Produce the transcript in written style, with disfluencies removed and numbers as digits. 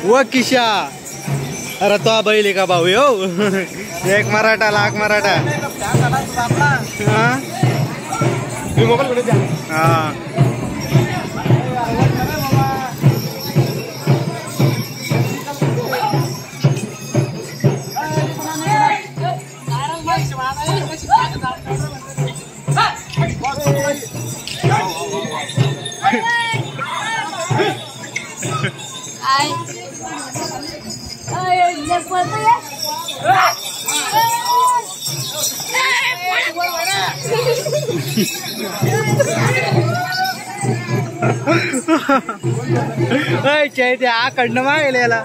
व किशा. अरे तो बैल का भाऊ हो. एक मराठा लाख मराठा. हा चैत्या आकडनं मागेल याला.